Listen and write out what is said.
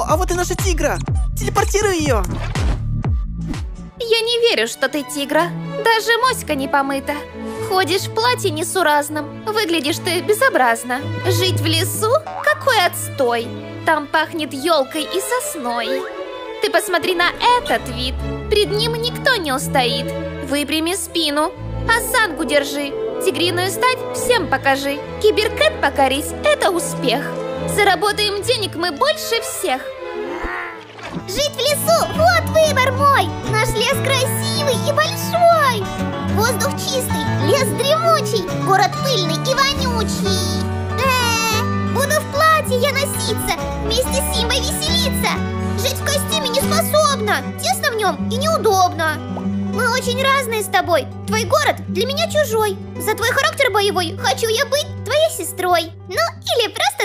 О, а вот и наша тигра! Телепортируй ее! Я не верю, что ты тигра. Даже моська не помыта. Ходишь в платье несуразном. Выглядишь ты безобразно. Жить в лесу? Какой отстой! Там пахнет елкой и сосной. Ты посмотри на этот вид. Пред ним никто не устоит. Выпрями спину, осанку держи. Тигриную стать всем покажи. Киберкэт покорить – это успех. Заработаем денег мы больше всех. Жить в лесу – вот выбор мой. Наш лес красивый и большой. Воздух чистый, лес дремучий, город пыльный и вонючий. Буду в платье я носиться, вместе с Симбой веселиться. Жить в костюме не способна, тесно в нем и неудобно. Мы очень разные с тобой, твой город для меня чужой. За твой характер боевой хочу я быть твоей сестрой. Ну или просто